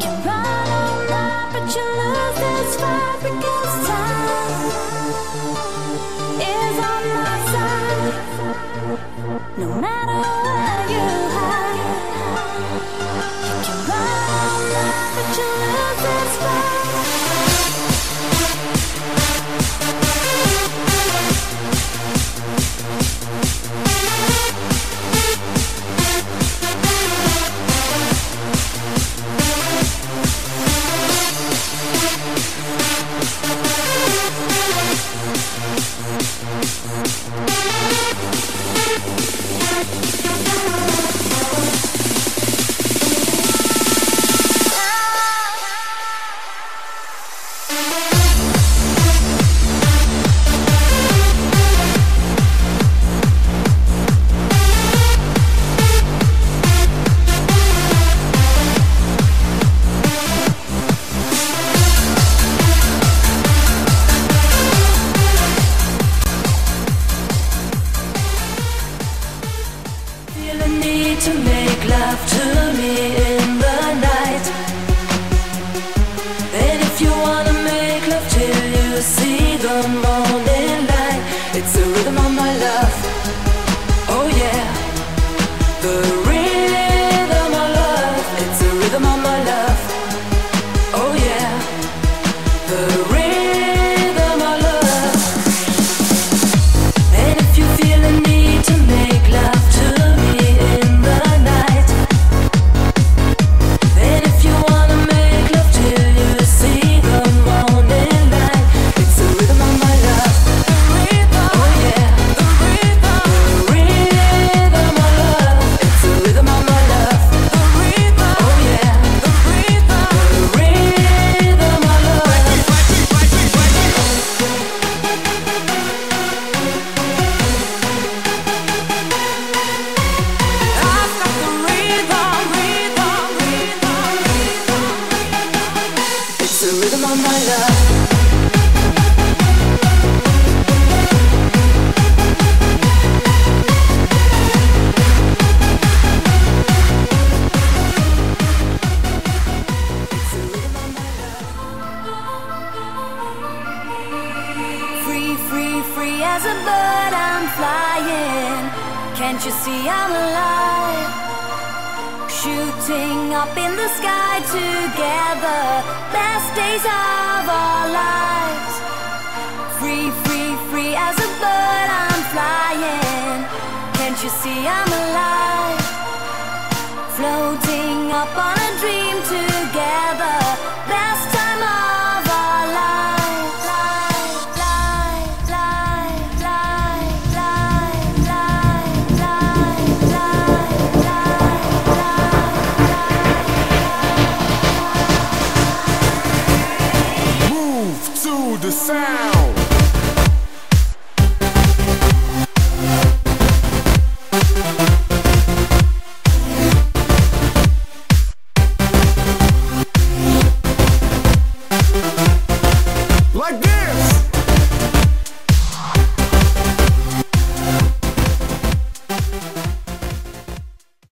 can run all night, but you lose this fight because time is on my side. No matter where you hide, you can run all night, but you lose this fight. To make love to me in the night. And if you wanna make love till you see the morning light, it's the rhythm of my love. Oh yeah, the rhythm of love. It's the rhythm of my love. Oh yeah, the rhythm of love. And if you feel the need to make love to me in the night, and if you wanna make love till you see the morning light, it's the rhythm of my love. Oh yeah, the rhythm of love. It's the rhythm of my love. Oh yeah, the rhythm of love. I've got the rhythm. It's the rhythm of my love. It's the rhythm of my love. Free, free, free as a bird I'm flying. Can't you see I'm alive? Shooting up in the sky together, best days of our lives. Free, free, free as a bird I'm flying. Can't you see I'm alive? Floating up on a dream together, best time of our lives. Life, life, life, life, life, life, life, life, life. Move to the sound.